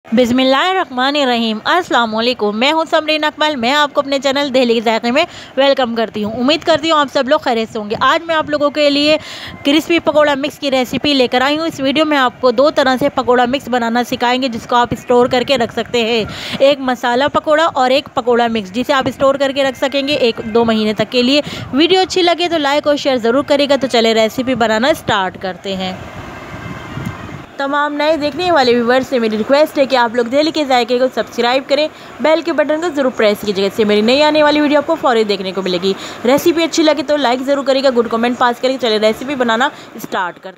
बिस्मिल्लाहिर्रहमानिर्रहीम। अस्सलाम वालेकुम। मैं हूं समरीन अकमल। मैं आपको अपने चैनल दिल्ली के ज़ायक़े में वेलकम करती हूं। उम्मीद करती हूं आप सब लोग खैरियत से होंगे। आज मैं आप लोगों के लिए क्रिस्पी पकोड़ा मिक्स की रेसिपी लेकर आई हूं। इस वीडियो में आपको दो तरह से पकोड़ा मिक्स बनाना सिखाएंगे जिसको आप स्टोर करके रख सकते हैं। एक मसाला पकोड़ा और एक पकोड़ा मिक्स जिसे आप स्टोर करके रख सकेंगे 1-2 महीने तक के लिए। वीडियो अच्छी लगे तो लाइक और शेयर ज़रूर करिएगा। तो चले रेसिपी बनाना स्टार्ट करते हैं। तमाम नए देखने वाले व्यूवर्स से मेरी रिक्वेस्ट है कि आप लोग दिल्ली के ज़ायक़े को सब्सक्राइब करें, बेल के बटन को ज़रूर प्रेस कीजिएगा। इससे मेरी नई आने वाली वीडियो आपको फौरन देखने को मिलेगी। रेसिपी अच्छी लगे तो लाइक ज़रूर करिएगा, गुड कमेंट पास करिए। चलिए रेसिपी बनाना स्टार्ट कर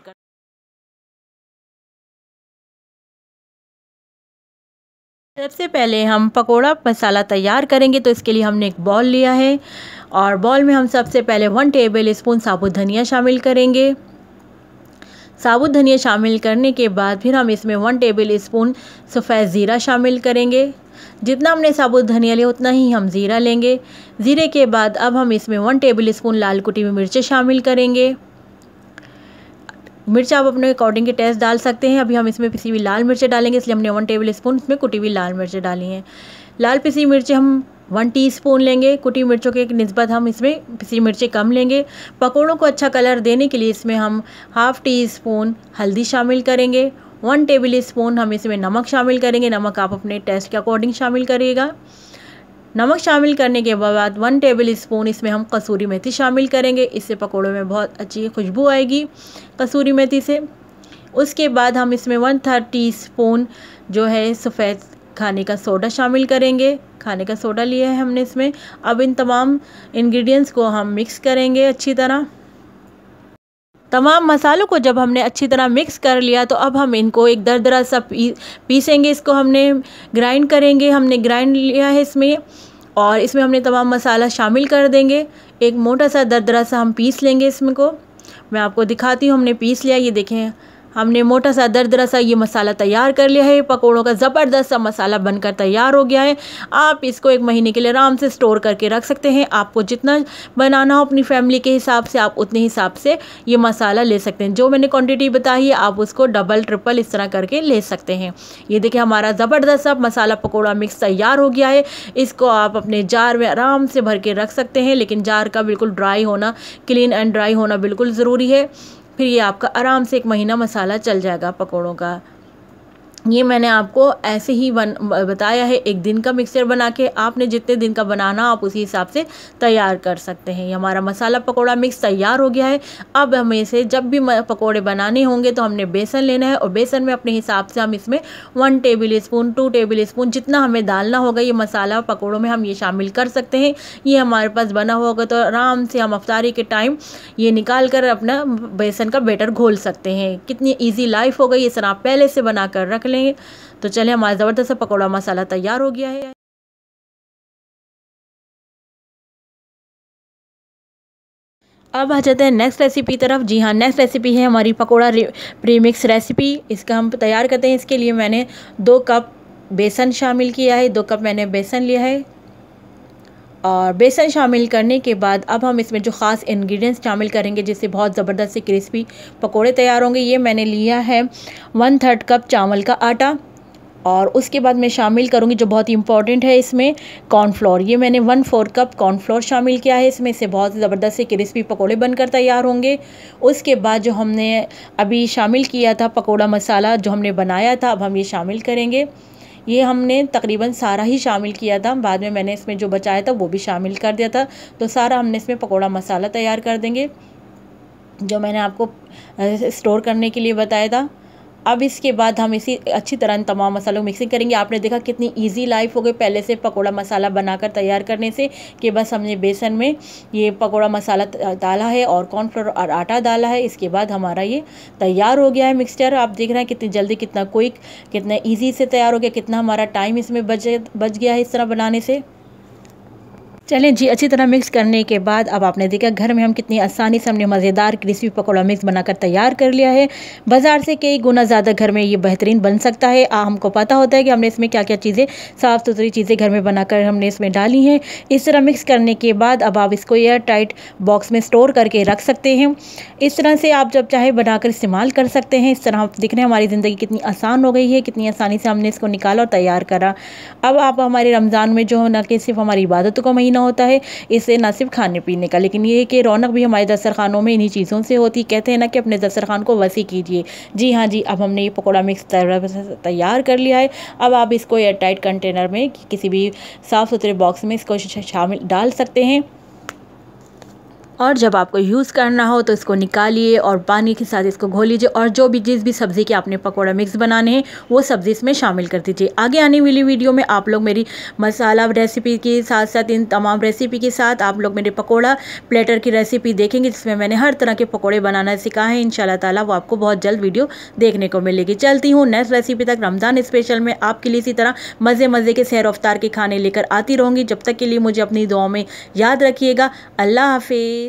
सबसे पहले हम पकोड़ा मसाला तैयार करेंगे। तो इसके लिए हमने एक बॉल लिया है और बॉल में हम सबसे पहले 1 टेबल स्पून साबुत धनिया शामिल करेंगे। साबुत धनिया शामिल करने के बाद फिर हम इसमें 1 टेबल स्पून सफ़ेद ज़ीरा शामिल करेंगे। जितना हमने साबुत धनिया लिया उतना ही हम ज़ीरा लेंगे। ज़ीरे के बाद अब हम इसमें 1 टेबल स्पून लाल कुटी हुई मिर्चें शामिल करेंगे। मिर्च आप अपने अकॉर्डिंग के टेस्ट डाल सकते हैं। अभी हम इसमें पिसी हुई लाल मिर्चें डालेंगे, इसलिए हमने 1 टेबल स्पून इसमें कुटी हुई लाल मिर्चें डाली हैं। लाल पिसी मिर्चें हम 1 टीस्पून लेंगे। कुटी मिर्चों के निस्बत हम इसमें पिसी मिर्चें कम लेंगे। पकौड़ों को अच्छा कलर देने के लिए इसमें हम ½ टीस्पून हल्दी शामिल करेंगे। 1 टेबल स्पून हम इसमें नमक शामिल करेंगे। नमक आप अपने टेस्ट के अकॉर्डिंग शामिल करिएगा। नमक शामिल करने के बाद 1 टेबल स्पून इसमें हम कसूरी मेथी शामिल करेंगे। इससे पकौड़ों में बहुत अच्छी खुशबू आएगी कसूरी मेथी से। उसके बाद हम इसमें 1/3 टीस्पून जो है सफ़ेद खाने का सोडा शामिल करेंगे। खाने का सोडा लिया है हमने इसमें। अब इन तमाम इंग्रेडिएंट्स को हम मिक्स करेंगे अच्छी तरह। तमाम मसालों को जब हमने अच्छी तरह मिक्स कर लिया तो अब हम इनको एक दरदरा सा पीसेंगे। इसको हमने ग्राइंड करेंगे। हमने ग्राइंड लिया है इसमें और इसमें हमने तमाम मसाला शामिल कर देंगे। एक मोटा सा दरदरा सा हम पीस लेंगे इसमें को। मैं आपको दिखाती हूँ। हमने पीस लिया, ये देखें हमने मोटा सा दरदरा सा ये मसाला तैयार कर लिया है। पकौड़ों का ज़बरदस्त सा मसाला बनकर तैयार हो गया है। आप इसको 1 महीने के लिए आराम से स्टोर करके रख सकते हैं। आपको जितना बनाना हो अपनी फैमिली के हिसाब से आप उतने हिसाब से ये मसाला ले सकते हैं। जो मैंने क्वांटिटी बताई है आप उसको डबल ट्रिपल इस तरह करके ले सकते हैं। ये देखिए हमारा ज़बरदस्त सा मसाला पकौड़ा मिक्स तैयार हो गया है। इसको आप अपने जार में आराम से भर के रख सकते हैं, लेकिन जार का बिल्कुल ड्राई होना, क्लीन एंड ड्राई होना बिल्कुल ज़रूरी है। फिर ये आपका आराम से 1 महीना मसाला चल जाएगा पकौड़ों का। ये मैंने आपको ऐसे ही बताया है, 1 दिन का मिक्सचर बना के। आपने जितने दिन का बनाना आप उसी हिसाब से तैयार कर सकते हैं। ये हमारा मसाला पकौड़ा मिक्स तैयार हो गया है। अब हमें इसे जब भी पकौड़े बनाने होंगे तो हमने बेसन लेना है और बेसन में अपने हिसाब से हम इसमें 1 टेबल स्पून 2 टेबल स्पून जितना हमें डालना होगा ये मसाला पकौड़ों में हम ये शामिल कर सकते हैं। ये हमारे पास बना होगा तो आराम से हम अफ्तारी के टाइम ये निकाल कर अपना बेसन का बैटर घोल सकते हैं। कितनी ईजी लाइफ हो गई। इस तरह आप पहले से बना कर रख लें। तो चलिए हमारा ज़बरदस्त पकौड़ा मसाला तैयार हो गया है। अब आ जाते हैं नेक्स्ट रेसिपी तरफ। जी हाँ, नेक्स्ट रेसिपी है हमारी पकौड़ा प्रीमिक्स रेसिपी। इसका हम तैयार करते हैं। इसके लिए मैंने 2 कप बेसन शामिल किया है। 2 कप मैंने बेसन लिया है और बेसन शामिल करने के बाद अब हम इसमें जो ख़ास इंग्रेडिएंट्स शामिल करेंगे जिससे बहुत ज़बरदस्त से क्रिस्पी पकोड़े तैयार होंगे। ये मैंने लिया है 1/3 कप चावल का आटा और उसके बाद मैं शामिल करूँगी जो बहुत ही इंपॉर्टेंट है इसमें कॉर्नफ्लोर। ये मैंने 1/4 कप कॉर्नफ्लोर शामिल किया है इसमें। से बहुत ज़बरदस्त से क्रिस्पी पकोड़े बनकर तैयार होंगे। उसके बाद जो हमने अभी शामिल किया था पकोड़ा मसाला जो हमने बनाया था अब हम ये शामिल करेंगे। ये हमने तकरीबन सारा ही शामिल किया था। बाद में मैंने इसमें जो बचाया था वो भी शामिल कर दिया था। तो सारा हमने इसमें पकोड़ा मसाला तैयार कर देंगे जो मैंने आपको स्टोर करने के लिए बताया था। अब इसके बाद हम इसी अच्छी तरह तमाम मसालों को मिक्सिंग करेंगे। आपने देखा कितनी इजी लाइफ हो गई पहले से पकोड़ा मसाला बनाकर तैयार करने से कि बस हमने बेसन में ये पकोड़ा मसाला डाला है और कॉर्नफ्लोर और आटा डाला है। इसके बाद हमारा ये तैयार हो गया है मिक्सचर। आप देख रहे हैं कितनी जल्दी, कितना क्विक, कितना ईजी से तैयार हो गया, कितना हमारा टाइम इसमें बच गया है इस तरह बनाने से। चलें जी, अच्छी तरह मिक्स करने के बाद अब आपने देखा घर में हम कितनी आसानी से हमने मज़ेदार क्रिस्पी पकौड़ा मिक्स बनाकर तैयार कर लिया है। बाज़ार से कई गुना ज़्यादा घर में ये बेहतरीन बन सकता है। हमको पता होता है कि हमने इसमें क्या-क्या चीज़ें, साफ़ सुथरी चीज़ें घर में बनाकर हमने इसमें डाली हैं। इस तरह मिक्स करने के बाद अब आप इसको एयर टाइट बॉक्स में स्टोर करके रख सकते हैं। इस तरह से आप जब चाहे बनाकर इस्तेमाल कर सकते हैं। इस तरह आप देख रहे हैं हमारी ज़िंदगी कितनी आसान हो गई है, कितनी आसानी से हमने इसको निकाला और तैयार करा। अब आप हमारे रमज़ान में जो न कि सिर्फ हमारी इबादतों का महीना होता है, इससे ना सिर्फ खाने पीने का, लेकिन ये है कि रौनक भी हमारे दस्तरखानों में इन्हीं चीज़ों से होती। कहते हैं ना कि अपने दस्तरखान को वसी कीजिए। जी हाँ जी, अब हमने ये पकौड़ा मिक्स तैयार कर लिया है। अब आप इसको एयर टाइट कंटेनर में किसी भी साफ़ सुथरे बॉक्स में इसको शामिल डाल सकते हैं और जब आपको यूज़ करना हो तो इसको निकालिए और पानी के साथ इसको घोल लीजिए और जो भी जिस भी सब्ज़ी के आपने पकौड़ा मिक्स बनाने हैं वो सब्ज़ी इसमें शामिल कर दीजिए। आगे आने वाली वीडियो में आप लोग मेरी मसाला रेसिपी के साथ साथ इन तमाम रेसिपी के साथ आप लोग मेरे पकौड़ा प्लेटर की रेसिपी देखेंगे, जिसमें मैंने हर तरह के पकौड़े बनाना सिखाया है। इंशाल्लाह ताला वो आपको बहुत जल्द वीडियो देखने को मिलेगी। चलती हूँ नेक्स्ट रेसिपी तक। रमज़ान स्पेशल में आपके लिए इसी तरह मज़े के सहर अफ्तार के खाने लेकर आती रहूँगी। जब तक के लिए मुझे अपनी दुआओं में याद रखिएगा। अल्लाह हाफिज़।